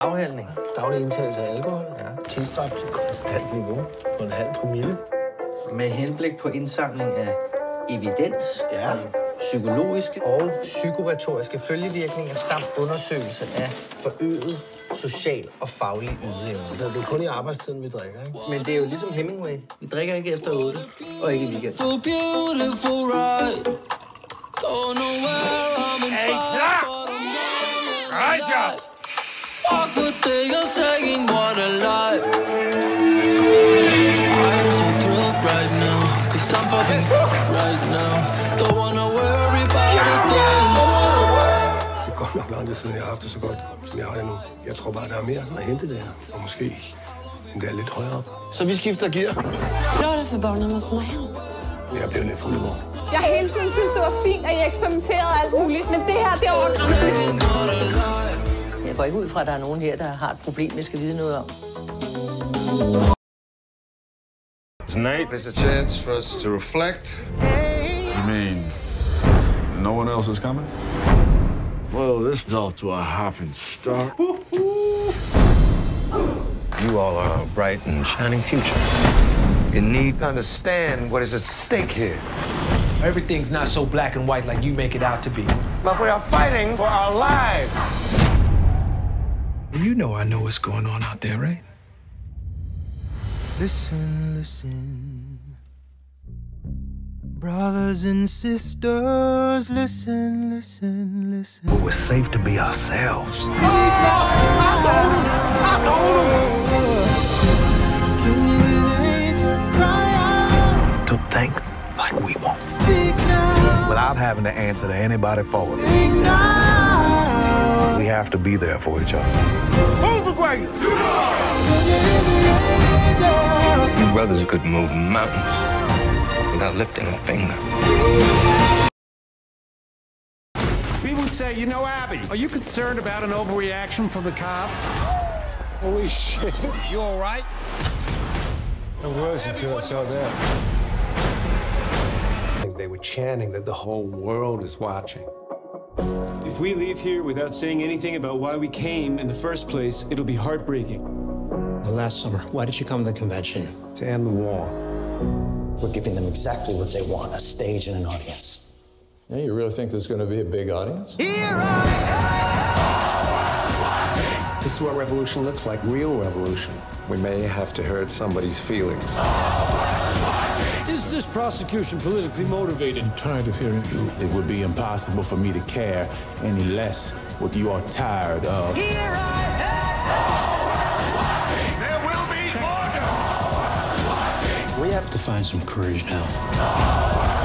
Afhandling. Daglig indtagelse af alkohol. Ja. Tilstræbt til konstant niveau på 0,5 promille. Med henblik på indsamling af evidens, psykologiske og psykoretoriske følgevirkninger samt undersøgelse af forøget social og faglig ydeevne. Det er kun i arbejdstiden, vi drikker, ikke? Men det er jo ligesom Hemingway. Vi drikker ikke efter 8, og ikke i weekenden. Er I klar? Rejs jer! Fuck what they are saying, what a life. I am so thrilled right now, cause I'm popping right now. Don't wanna worry about a thing. Det er godt nok lang tid siden, jeg har haft det så godt, som jeg har det nu. Jeg tror bare, der er mere at hente der, og måske endda lidt højere op. Så vi skifter gear. Hvad er det for børnene, som har hent? Jeg bliver lidt fuld i går. Jeg hele tiden synes, det var fint, at I eksperimenterede alt muligt, men det her, det er overgrænset. Jeg går ikke ud fra, at der er nogen her, der har et problem, jeg skal vide noget om. Tonight is a chance for us to reflect. You mean no one else is coming? Well, this is off to a hopping start. You all are a bright and shining future. You need to understand what is at stake here. Everything's not so black and white like you make it out to be. But we are fighting for our lives. You know I know what's going on out there, right? Listen, listen. Brothers and sisters, listen, listen, listen. But we're safe to be ourselves. To think like we want. Without having to answer to anybody for it. We have to be there for each other. Who's the greatest? You brothers could move mountains without lifting a finger. People say, you know, Abby, are you concerned about an overreaction from the cops? Holy shit. You all right? I was until I saw that. They were chanting that the whole world is watching. If we leave here without saying anything about why we came in the first place, it'll be heartbreaking. Last summer, why did you come to the convention? To end the war. We're giving them exactly what they want, a stage and an audience. Yeah, you really think there's going to be a big audience? This is what revolution looks like, real revolution. We may have to hurt somebody's feelings. Is this prosecution politically motivated? I'm tired of hearing you. It would be impossible for me to care any less what you are tired of. Here I am. There will be order! We have to find some courage now.